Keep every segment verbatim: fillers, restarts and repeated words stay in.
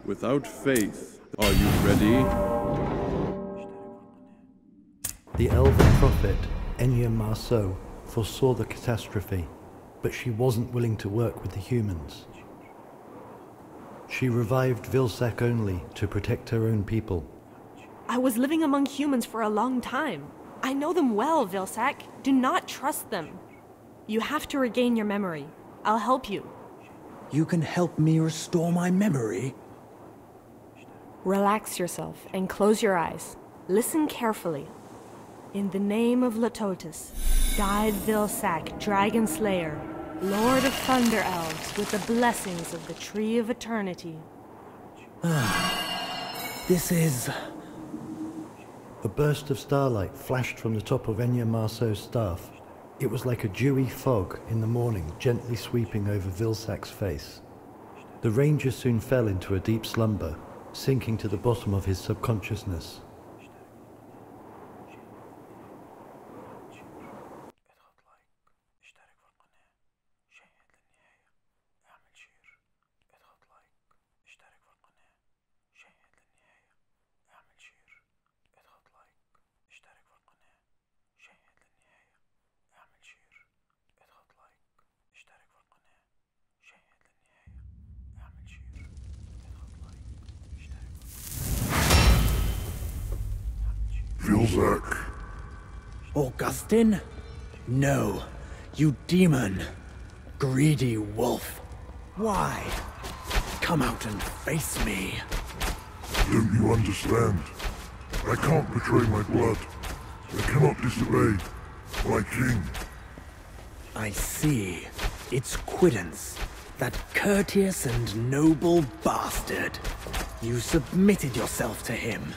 Without faith, are you ready? The elven prophet, Enya Marceau, foresaw the catastrophe, but she wasn't willing to work with the humans. She revived Vilsack only to protect her own people. I was living among humans for a long time. I know them well, Vilsack. Do not trust them. You have to regain your memory. I'll help you. You can help me restore my memory? Relax yourself and close your eyes. Listen carefully. In the name of Latotus, guide Vilsack, Dragon Slayer, Lord of Thunder Elves, with the blessings of the Tree of Eternity. This is... A burst of starlight flashed from the top of Enya Marceau's staff. It was like a dewy fog in the morning, gently sweeping over Vilsack's face. The ranger soon fell into a deep slumber, sinking to the bottom of his subconsciousness. Vilsack. Augustin? No, you demon. Greedy wolf. Why? Come out and face me. Don't you understand? I can't betray my blood. I cannot disobey my king. I see. It's Quiddance, that courteous and noble bastard. You submitted yourself to him.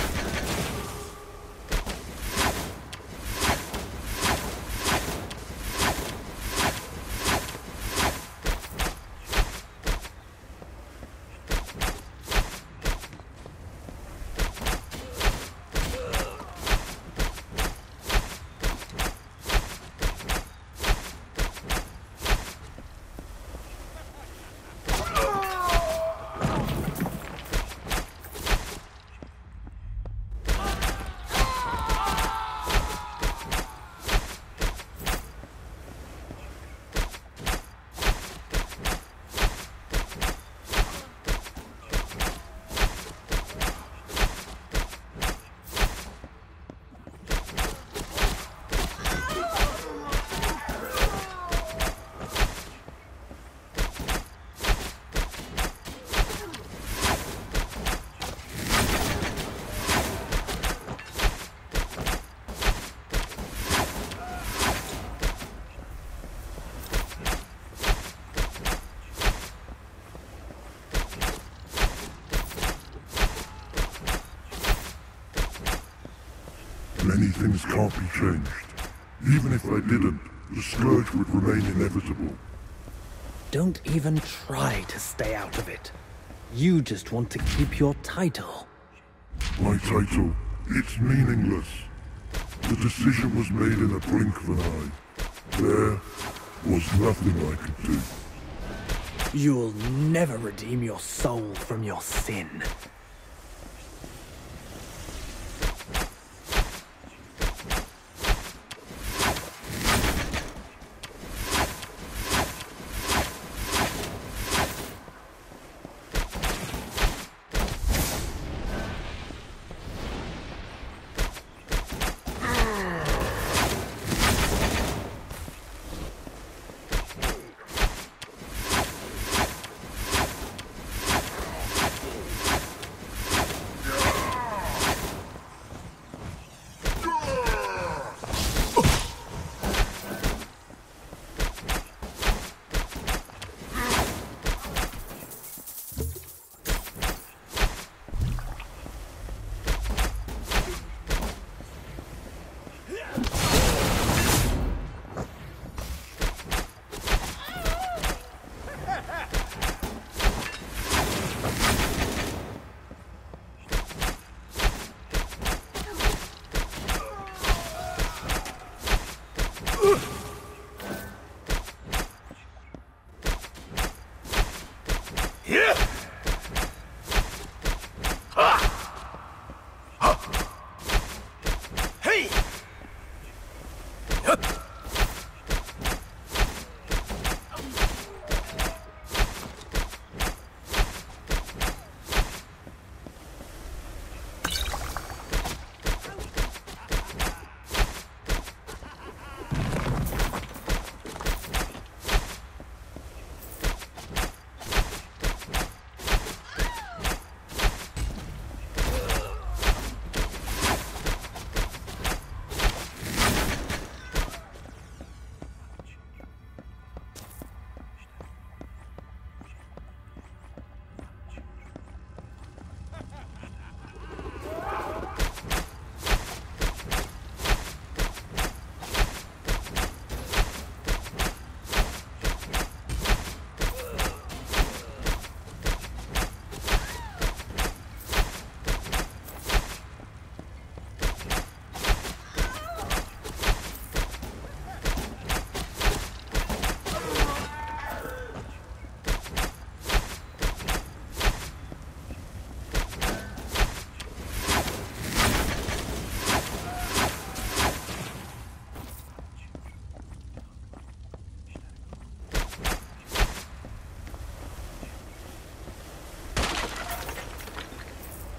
Many things can't be changed. Even if I didn't, the scourge would remain inevitable. Don't even try to stay out of it. You just want to keep your title. My title, it's meaningless. The decision was made in a blink of an eye. There was nothing I could do. You'll never redeem your soul from your sin.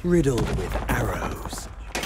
riddled with arrows.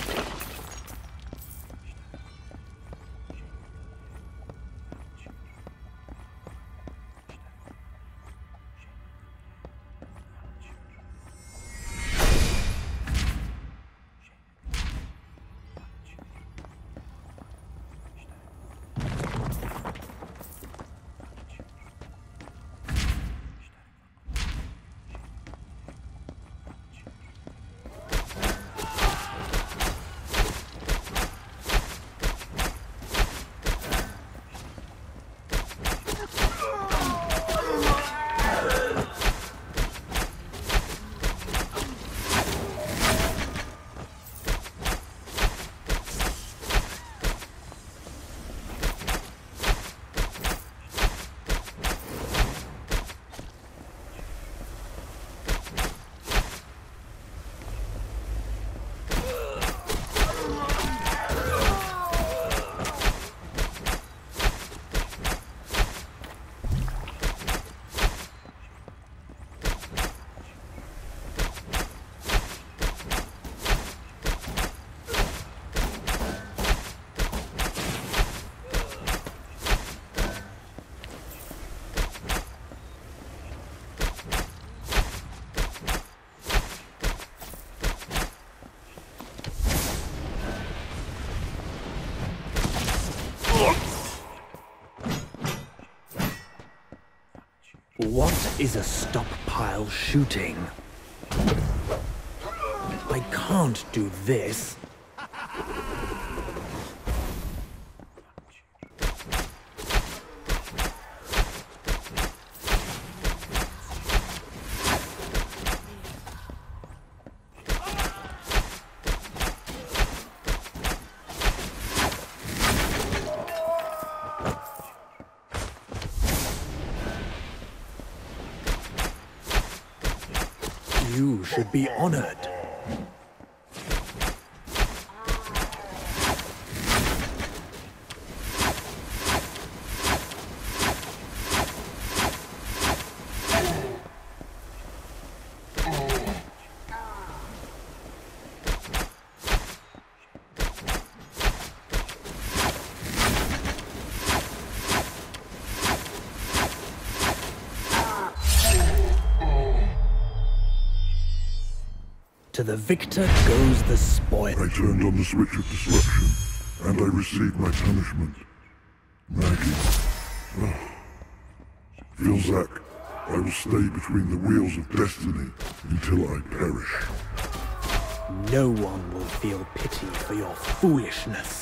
What is a stockpile shooting? I can't do this. You should be honored. To the victor goes the spoil. I turned on the switch of disruption, and I received my punishment. Maggie. Oh. Vilsack, I will stay between the wheels of destiny until I perish. No one will feel pity for your foolishness.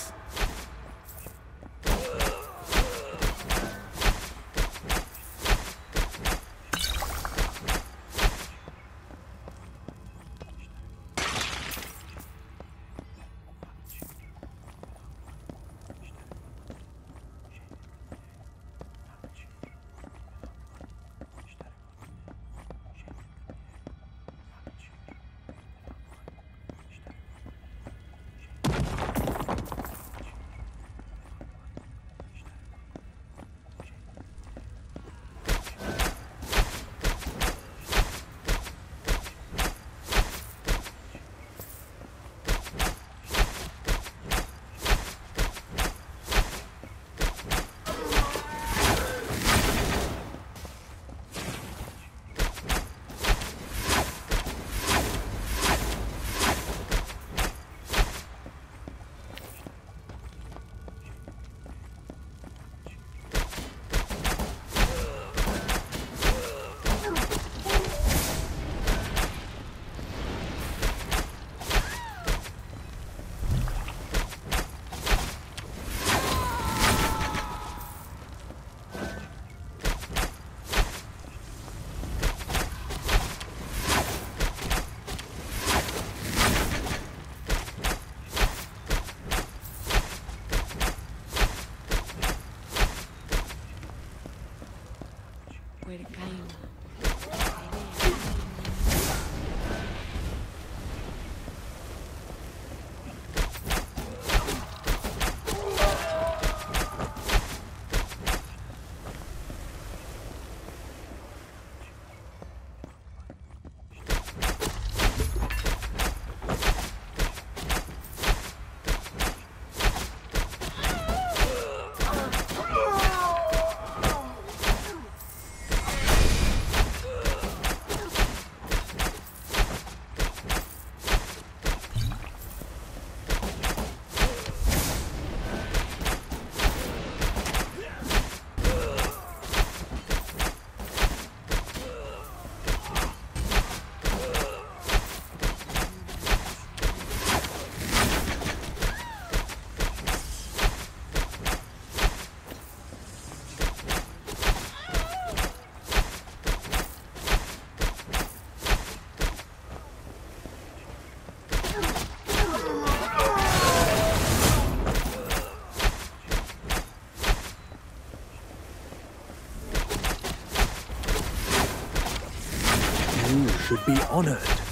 should be honored.